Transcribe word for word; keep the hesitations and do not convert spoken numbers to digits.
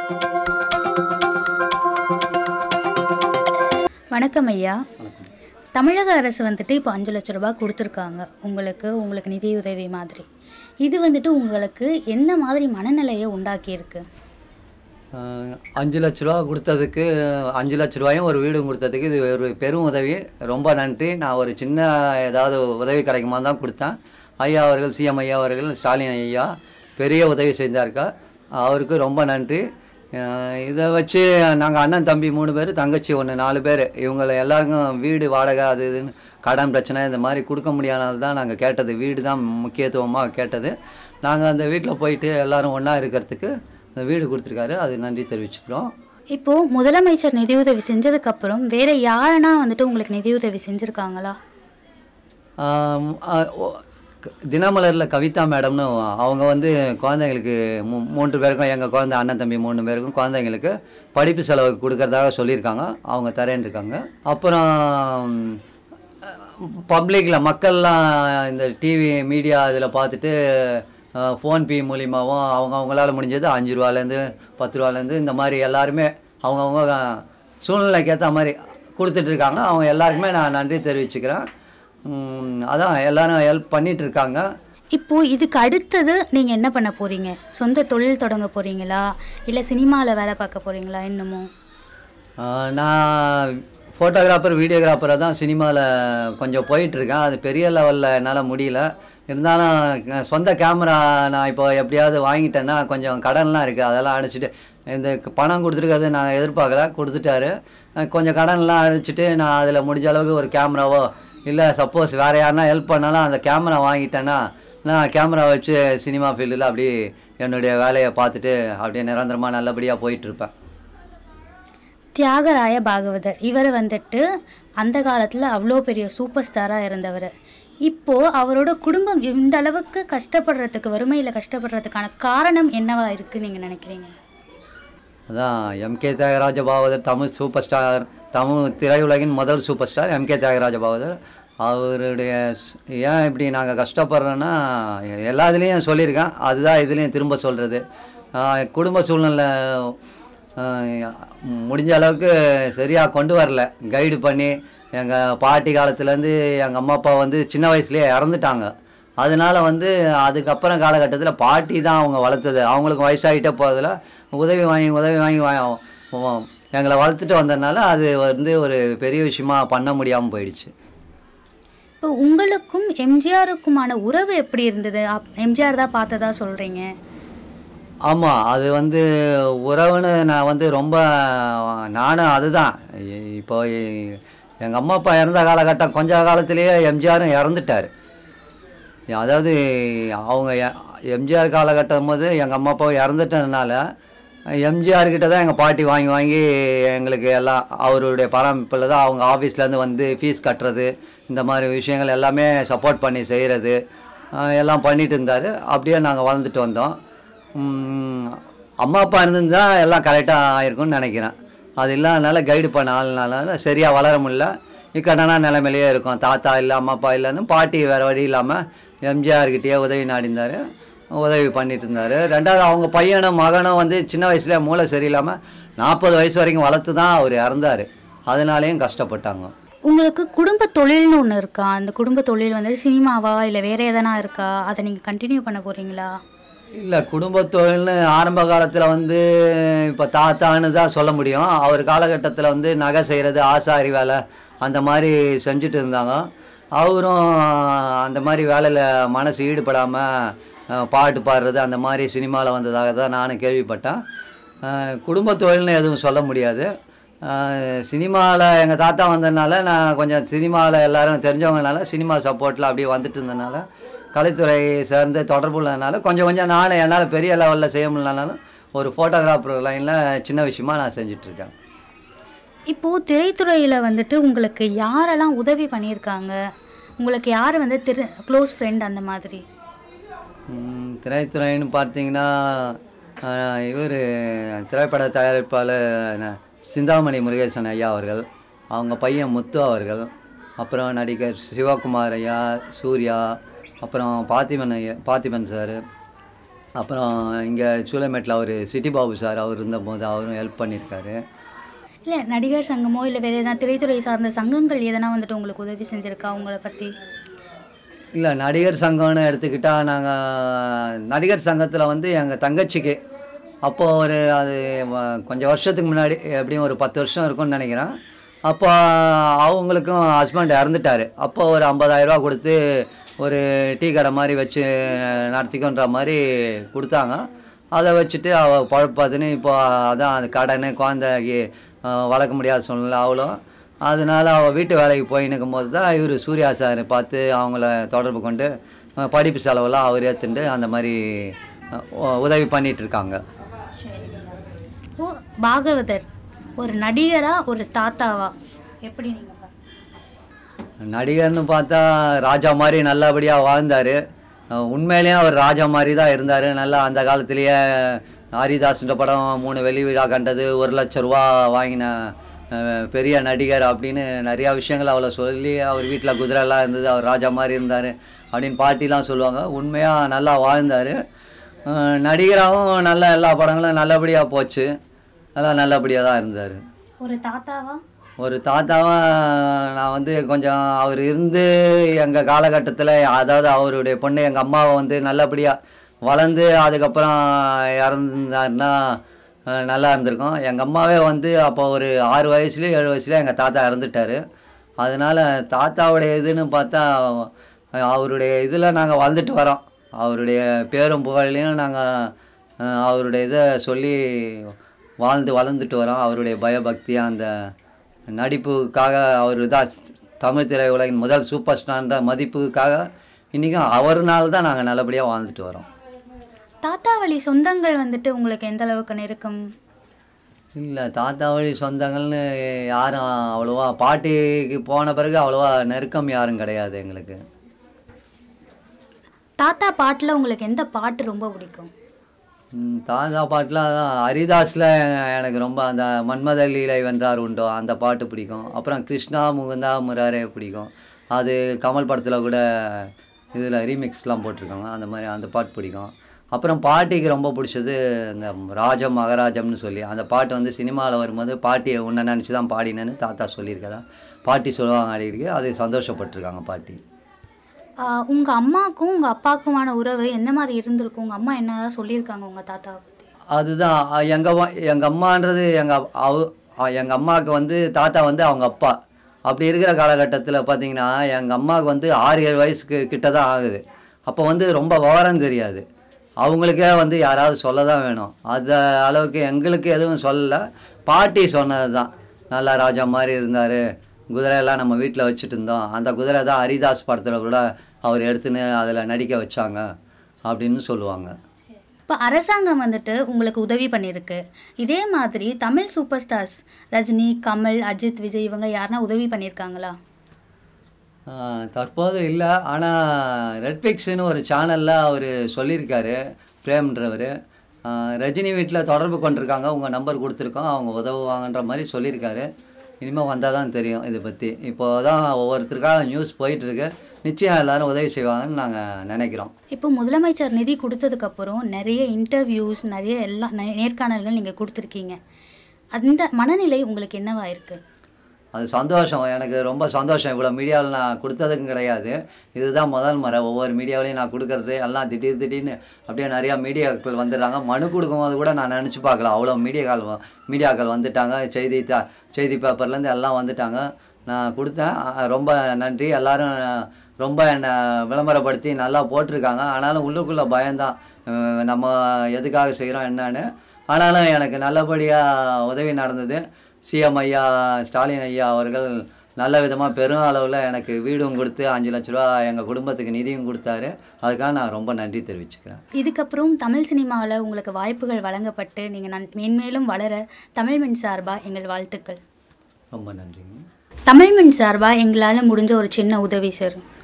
வணக்கம் ஐயா. தமிழக அரசு வந்துட்டு இப்போ அஞ்சு லட்ச ரூபாய் கொடுத்துருக்காங்க உங்களுக்கு உங்களுக்கு நிதியுதவி மாதிரி. இது வந்துட்டு உங்களுக்கு என்ன மாதிரி மனநிலையை உண்டாக்கியிருக்கு? அஞ்சு லட்ச ரூபா கொடுத்ததுக்கு அஞ்சு லட்ச ரூபாயும் ஒரு வீடும் கொடுத்ததுக்கு இது ஒரு பெரும் உதவி. ரொம்ப நன்றி. நான் ஒரு சின்ன ஏதாவது உதவி கிடைக்குமா தான் கொடுத்தேன். ஐயா அவர்கள், சிஎம் ஐயா அவர்கள், ஸ்டாலின் ஐயா பெரிய உதவி செஞ்சாருக்கா, அவருக்கு ரொம்ப நன்றி. இதை வச்சு நாங்கள் அண்ணன் தம்பி மூணு பேர், தங்கச்சி ஒன்று, நாலு பேர், இவங்களை எல்லாருக்கும் வீடு வாடகை அது இதுன்னு கடன் பிரச்சனை இந்த மாதிரி கொடுக்க முடியாதது தான் நாங்கள் கேட்டது. வீடு தான் முக்கியத்துவமாக கேட்டது. நாங்கள் அந்த வீட்டில் போயிட்டு எல்லோரும் ஒன்றா இருக்கிறதுக்கு அந்த வீடு கொடுத்துருக்காரு. அது நன்றி தெரிவிச்சுக்கிறோம். இப்போது முதலமைச்சர் நிதியுதவி செஞ்சதுக்கப்புறம் வேறு யாருன்னா வந்துட்டு உங்களுக்கு நிதியுதவி செஞ்சுருக்காங்களா? தினமலரில் கவிதா மேடம்னு அவங்க வந்து குழந்தைங்களுக்கு மூ மூன்று பேருக்கும் எங்கள் குழந்தை அண்ணன் தம்பி மூணு பேருக்கும் குழந்தைங்களுக்கு படிப்பு செலவுக்கு கொடுக்கறதாக சொல்லியிருக்காங்க. அவங்க தரேன்ருக்காங்க. அப்புறம் பப்ளிக்கில் மக்கள்லாம் இந்த டிவி மீடியா இதில் பார்த்துட்டு ஃபோன்பே மூலியமாகவும் அவங்க அவங்களால முடிஞ்சது அஞ்சு ரூபாலேருந்து பத்து ரூபாலேருந்து இந்த மாதிரி எல்லாருமே அவங்கவுங்க சூழ்நிலைக்கு ஏற்ற மாதிரி கொடுத்துட்ருக்காங்க. அவங்க எல்லாருக்குமே நான் நன்றி தெரிவிச்சுக்கிறேன். அதான் எல்லாரும் ஹெல்ப் பண்ணிகிட்ருக்காங்க. இப்போது இதுக்கு அடுத்தது நீங்கள் என்ன பண்ண போகிறீங்க? சொந்த தொழில் தொடங்க போகிறீங்களா, இல்லை சினிமாவில் வேலை பார்க்க போகிறீங்களா? இன்னமும் நான் ஃபோட்டோகிராஃபர், வீடியோகிராஃபராக தான் சினிமாவில் கொஞ்சம் போயிட்டுருக்கேன். அது பெரிய லெவலில் என்னால் முடியல. இருந்தாலும் சொந்த கேமரா நான் இப்போ எப்படியாவது வாங்கிட்டேன்னா கொஞ்சம் கடன்லாம் இருக்குது, அதெல்லாம் அடைச்சிட்டு இந்த பணம் கொடுத்துருக்காது நான் எதிர்பார்க்கல, கொடுத்துட்டாரு. கொஞ்சம் கடன்லாம் அடைச்சிட்டு நான் அதில் முடிஞ்ச அளவுக்கு ஒரு கேமராவோ இல்லை சப்போஸ் வேறு யாருனா ஹெல்ப் பண்ணாலும் அந்த கேமரா வாங்கிட்டேன்னா நான் கேமரா வச்சு சினிமா ஃபீல்டில் அப்படி என்னுடைய வேலையை பார்த்துட்டு அப்படியே நிரந்தரமாக நல்லபடியாக போயிட்டுருப்பேன். தியாகராய பாகவதர் இவர் வந்துட்டு அந்த காலத்தில் அவ்வளோ பெரிய சூப்பர் ஸ்டாராக இருந்தவர். இப்போது அவரோட குடும்பம் இந்த அளவுக்கு கஷ்டப்படுறதுக்கு, வறுமையில் கஷ்டப்படுறதுக்கான காரணம் என்னவா இருக்குன்னு நீங்கள் நினைக்கிறீங்க? அதான் MK Thyagaraja Bhagavathar Tamil super star, Tamil திரையுலகின் முதல் super star MK Thyagaraja Bhagavathar. அவருடைய ஏன் இப்படி நாங்கள் கஷ்டப்படுறோன்னா எல்லா இதுலேயும் சொல்லியிருக்கேன், அதுதான் இதுலேயும் திரும்ப சொல்கிறது. குடும்ப சூழ்நிலை முடிஞ்ச அளவுக்கு சரியாக கொண்டு வரல, கைடு பண்ணி. எங்கள் பாட்டி காலத்துலேருந்து எங்கள் அம்மா அப்பா வந்து சின்ன வயசுலேயே இறந்துட்டாங்க. அதனால் வந்து அதுக்கப்புறம் காலகட்டத்தில் பாட்டி தான் அவங்க வளர்த்தது. அவங்களுக்கு வயசாகிட்டே போகிறதுல உதவி வாங்கி உதவி வாங்கி வாங்கி எங்களை வளர்த்துட்டு வந்ததுனால அது வந்து ஒரு பெரிய விஷயமா பண்ண முடியாமல் போயிடுச்சு. இப்போ உங்களுக்கும் எம்ஜிஆருக்குமான உறவு எப்படி இருந்தது? எம்ஜிஆர் தான் பார்த்ததா சொல்கிறீங்க. ஆமாம், அது வந்து உறவுன்னு நான் வந்து ரொம்ப நானும் அதுதான். இப்போ எங்கள் அம்மா அப்பா இறந்த காலகட்டம் கொஞ்ச காலத்திலேயே எம்ஜிஆரும் இறந்துட்டார். அதாவது அவங்க எம்ஜிஆர் காலகட்டம் போது எங்கள் அம்மா அப்பா இறந்துட்டதுனால எம்ஜிஆர்கிட்ட தான் எங்கள் பாட்டி வாங்கி வாங்கி எங்களுக்கு எல்லாம் அவருடைய பராமரிப்பில் தான் அவங்க ஆஃபீஸ்லேருந்து வந்து ஃபீஸ் கட்டுறது இந்த மாதிரி விஷயங்கள் எல்லாமே சப்போர்ட் பண்ணி செய்கிறது எல்லாம் பண்ணிட்டு இருந்தார். அப்படியே நாங்கள் வளர்ந்துட்டு வந்தோம். அம்மா அப்பா இருந்திருந்தால் எல்லாம் கரெக்டாக ஆகிருக்கும்னு நினைக்கிறேன். அது இல்லாதனால கைடு பண்ண ஆளுனால சரியாக வளர முடியல, இக்கட்டான நிலைமையிலேயே இருக்கும். தாத்தா இல்லை, அம்மா அப்பா இல்லைன்னு பாட்டி வேறு வழி இல்லாமல் எம்ஜிஆர்கிட்டயே உதவி நாடிந்தார், உதவி பண்ணிட்டு இருந்தார். ரெண்டாவது அவங்க பையனும் மகனும் வந்து சின்ன வயசுல மூளை சரியில்லாமல் நாற்பது வயசு வரைக்கும் வளர்த்து தான் அவர் இறந்தார். அதனாலேயும் கஷ்டப்பட்டாங்க. உங்களுக்கு குடும்ப தொழில்னு ஒன்று இருக்கா? அந்த குடும்ப தொழில் வந்துட்டு சினிமாவா இல்லை வேறு எதனா இருக்கா? அதை நீங்கள் கண்டினியூ பண்ண போகிறீங்களா? இல்லை, குடும்ப தொழில்னு ஆரம்ப காலத்தில் வந்து இப்போ தாத்தான்னு தான் சொல்ல முடியும். அவர் காலகட்டத்தில் வந்து நகை செய்கிறது, ஆசாரி வேலை அந்த மாதிரி செஞ்சுட்டு இருந்தாங்க. அவரும் அந்த மாதிரி வேலையில் மனசு ஈடுபடாமல் பாட்டு பாடுறது அந்த மாதிரி சினிமாவில் வந்ததாக தான் நானும் கேள்விப்பட்டேன். குடும்ப தொழில்னு எதுவும் சொல்ல முடியாது. சினிமாவில் எங்கள் தாத்தா வந்ததுனால நான் கொஞ்சம் சினிமாவில் எல்லோரும் தெரிஞ்சவங்கனால சினிமா சப்போர்ட்டில் அப்படியே வந்துட்டு இருந்ததுனால கலைத்துறை சேர்ந்து தொடர்பு உள்ளதுனால கொஞ்சம் கொஞ்சம் நானும் என்னால் பெரிய லெவலில் செய்ய முடியலனாலும் ஒரு ஃபோட்டோகிராஃபர் லைனில் சின்ன விஷயமா நான் செஞ்சிட்ருக்கேன். இப்போது திரைத்துறையில் வந்துட்டு உங்களுக்கு யாரெல்லாம் உதவி பண்ணியிருக்காங்க? உங்களுக்கு யார் வந்து திரு க்ளோஸ் ஃப்ரெண்ட் அந்த மாதிரி? திரைத்துறைன்னு பார்த்தீங்கன்னா இவர் திரைப்பட தயாரிப்பாளர் சிந்தாமணி முருகேசன் ஐயா அவர்கள், அவங்க பையன் முத்து அவர்கள், அப்புறம் நடிகர் சிவகுமார் ஐயா, சூர்யா, அப்புறம் பார்த்திபன் ஐயா, பார்த்திபன் சார், அப்புறம் இங்கே சூளைமேட்டில் அவர் சிட்டி பாபு சார் அவர் இருந்தபோது அவரும் ஹெல்ப் பண்ணியிருக்காரு. இல்லை நடிகர் சங்கமோ இல்லை வேறு எதனா திரைத்துறை சார்ந்த சங்கங்கள் எதனா வந்துட்டு உங்களுக்கு உதவி செஞ்சுருக்கா உங்களை பற்றி? இல்லை நடிகர் சங்கம்னு எடுத்துக்கிட்டால் நாங்கள் நடிகர் சங்கத்தில் வந்து எங்கள் தங்கச்சிக்கு அப்போது ஒரு அது கொஞ்சம் வருஷத்துக்கு முன்னாடி எப்படியும் ஒரு பத்து வருஷம் இருக்கும்னு நினைக்கிறேன். அப்போ அவங்களுக்கும் ஹஸ்பண்ட் இறந்துட்டார். அப்போ ஒரு ஐம்பதாயிரரூபா கொடுத்து ஒரு டீ கடை மாதிரி வச்சு நடத்திக்கோன்ற மாதிரி கொடுத்தாங்க. அதை வச்சுட்டு அவள் பழப்பாதுன்னு இப்போ அதான் அந்த கடைன்னு குழந்தைக்கு வளர்க்க முடியாத சூழ்நிலை அவ்வளோ. அதனால் அவள் வீட்டு வேலைக்கு போயின்னுக்கும் போது தான் இவர் சூர்யா சார் பார்த்து அவங்கள தொடர்பு கொண்டு படிப்பு செலவெல்லாம் அவர் ஏற்றுண்டு அந்த மாதிரி உதவி பண்ணிகிட்ருக்காங்க. ஓ, பாகவதர் ஒரு நடிகரா ஒரு தாத்தாவா எப்படி நீங்கள்? நடிகர்னு பார்த்தா ராஜா மாதிரி நல்லபடியாக வாழ்ந்தார். உண்மையிலேயும் அவர் ராஜா மாதிரி தான் இருந்தார். நல்லா அந்த காலத்துலேயே ஹரிதாஸ்ன்ற படம் மூணு வெளி விழா கண்டது, ஒரு லட்ச ரூபா வாங்கின பெரிய நடிகர் அப்படின்னு நிறையா விஷயங்கள் அவளை சொல்லி அவர் வீட்டில் குதிரைலாம் இருந்தது, அவர் ராஜா மாதிரி இருந்தார் அப்படின்னு பாட்டிலாம் சொல்லுவாங்க. உண்மையாக நல்லா வாழ்ந்தார். நடிகராகவும் நல்ல எல்லா படங்களும் நல்லபடியாக போச்சு. நல்லா நல்லபடியாக தான் இருந்தார். ஒரு தாத்தாவா? ஒரு தாத்தாவாக நான் வந்து கொஞ்சம் அவர் இருந்து எங்கள் காலகட்டத்தில், அதாவது அவருடைய பொண்ணு எங்கள் அம்மாவை வந்து நல்லபடியாக வளர்ந்து அதுக்கப்புறம் இறந்தாருன்னா நல்லா இருந்திருக்கும். எங்கள் அம்மாவே வந்து அப்போ ஒரு ஆறு வயசுலேயே ஏழு வயசுலேயே எங்கள் தாத்தா இறந்துட்டார். அதனால் தாத்தாவுடைய இதுன்னு பார்த்தா அவருடைய இதில் நாங்கள் வளர்ந்துட்டு வரோம். அவருடைய பேரும் புகழையும் நாங்கள் அவருடைய இதை சொல்லி வாழ்ந்து வளர்ந்துட்டு வரோம். அவருடைய பயபக்தியாக அந்த நடிப்புக்காக அவர் தான் தமிழ் திரையுலகின் முதல் சூப்பர் ஸ்டார்ன்ற மதிப்புக்காக இன்றைக்கும் அவர்னால தான் நாங்கள் நல்லபடியாக வாழ்ந்துட்டு வரோம். தாத்தா வழி சொந்தங்கள் வந்துட்டு உங்களுக்கு எந்த அளவுக்கு நெருக்கம்? இல்லை, தாத்தா வழி சொந்தங்கள்னு யாரும் அவ்வளோவா, பாட்டிக்கு போன பிறகு அவ்வளோவா நெருக்கம் யாரும் கிடையாது எங்களுக்கு. தாத்தா பாட்டில் உங்களுக்கு எந்த பாட்டு ரொம்ப பிடிக்கும்? தாத்தா பாட்டில் அதான் ஹரிதாஸில் எனக்கு ரொம்ப அந்த மன்மத லீலை வென்றார் உண்டோ அந்த பாட்டு பிடிக்கும். அப்புறம் கிருஷ்ணா முகுந்தா முராரே பிடிக்கும். அது கமல் படத்தில் கூட இதில் ரீமிக்ஸ்லாம் போட்டிருக்காங்க, அந்த மாதிரி அந்த பாட்டு பிடிக்கும். அப்புறம் பாட்டிக்கு ரொம்ப பிடிச்சது இந்த ராஜம் மகராஜம்னு சொல்லி அந்த பாட்டு வந்து சினிமாவில் வரும்போது பாட்டியை உன்னை நினச்சி தான் பாடினேன்னு தாத்தா சொல்லியிருக்கதா பாட்டி சொல்லுவாங்க அடிக்கடி. அது சந்தோஷப்பட்டிருக்காங்க பாட்டி. உங்கள் அம்மாவுக்கும் உங்கள் அப்பாவுக்குமான உறவு எந்த மாதிரி இருந்திருக்கும்? உங்கள் அம்மா என்ன சொல்லியிருக்காங்க உங்கள் தாத்தாவை பற்றி? அதுதான் எங்கள் எங்கள் அம்மான்றது எங்கள் அவ எங்கள் அம்மாவுக்கு வந்து தாத்தா வந்து அவங்க அப்பா. அப்படி இருக்கிற காலகட்டத்தில் பார்த்திங்கன்னா எங்கள் அம்மாவுக்கு வந்து ஆறு ஏழு வயசுக்கு கிட்ட தான் ஆகுது. அப்போ வந்து ரொம்ப விவரம் தெரியாது. அவங்களுக்கே வந்து யாராவது சொல்ல தான் வேணும். அந்த அளவுக்கு எங்களுக்கு எதுவும் சொல்லலை. பாட்டி சொன்னது தான், நல்லா ராஜா மாதிரி இருந்தார், குதிரையெல்லாம் நம்ம வீட்டில் வச்சுட்டு இருந்தோம், அந்த குதிரை தான் ஹரிதாஸ் படத்தில் கூட அவர் எடுத்துன்னு அதில் நடிக்க வச்சாங்க அப்படின்னு சொல்லுவாங்க. இப்போ அரசாங்கம் வந்துட்டு உங்களுக்கு உதவி பண்ணியிருக்கு. இதே மாதிரி தமிழ் சூப்பர் ஸ்டார்ஸ் ரஜினி, கமல், அஜித், விஜய் இவங்க யாருன்னா உதவி பண்ணியிருக்காங்களா? தற்போது இல்லை. ஆனால் ரெட்ஃபிக்ஸ்னு ஒரு சேனலில் அவர் சொல்லியிருக்காரு, பிரேம்ன்றவர். ரஜினி வீட்டில் தொடர்பு கொண்டிருக்காங்க, உங்கள் நம்பர் கொடுத்துருக்கோம், அவங்க உதவுவாங்கன்ற மாதிரி சொல்லியிருக்காரு. இனிமேல் வந்தால் தான் தெரியும் இதை பற்றி. இப்போ தான் ஒவ்வொருத்தருக்காக நியூஸ் போயிட்டுருக்கு. நிச்சயம் எல்லோரும் உதவி செய்வாங்கன்னு நாங்கள் நினைக்கிறோம். இப்போ முதலமைச்சர் நிதி கொடுத்ததுக்கப்புறம் நிறைய இன்டர்வியூஸ், நிறைய எல்லா நேர்காணல்கள் நீங்கள் கொடுத்துருக்கீங்க. அந்த மனநிலை உங்களுக்கு என்னவா இருக்குது? அது சந்தோஷம், எனக்கு ரொம்ப சந்தோஷம். இவ்வளோ மீடியாவில் நான் கொடுத்ததுக்கும் கிடையாது, இதுதான் முதல் முறை. ஒவ்வொரு மீடியாவிலையும் நான் கொடுக்கறது எல்லாம் திடீர் திடீர்னு அப்படியே நிறையா மீடியாக்கள் வந்துடுறாங்க. மனு கொடுக்கும்போது கூட நான் நினச்சி பார்க்கல, அவ்வளோ மீடியாக்கள் மீடியாக்கள் வந்துட்டாங்க. செய்தி த செய்தி பேப்பர்லேருந்து எல்லாம் வந்துட்டாங்க. நான் கொடுத்தேன், ரொம்ப நன்றி. எல்லோரும் ரொம்ப என்னை விளம்பரப்படுத்தி நல்லா போட்டிருக்காங்க. ஆனாலும் உள்ளுக்குள்ளே பயம்தான், நம்ம எதுக்காக செய்கிறோம் என்னன்னு. ஆனாலும் எனக்கு நல்லபடியாக உதவி நடந்தது. சிஎம் ஐயா ஸ்டாலின் ஐயா அவர்கள் நல்ல விதமாக பெரும் அளவில் எனக்கு வீடும் கொடுத்து அஞ்சு லட்ச ரூபா எங்கள் குடும்பத்துக்கு நிதியும் கொடுத்தாரு. அதுக்காக நான் ரொம்ப நன்றி தெரிவிச்சுக்கிறேன். இதுக்கப்புறம் தமிழ் சினிமாவில் உங்களுக்கு வாய்ப்புகள் வழங்கப்பட்டு நீங்கள் நன் மென்மேலும் வளர தமிழ்மின்ட் சார்பாக எங்கள் வாழ்த்துக்கள். ரொம்ப நன்றிங்க. தமிழ்மின்ட் சார்பாக எங்களால் முடிஞ்ச ஒரு சின்ன உதவி சார்.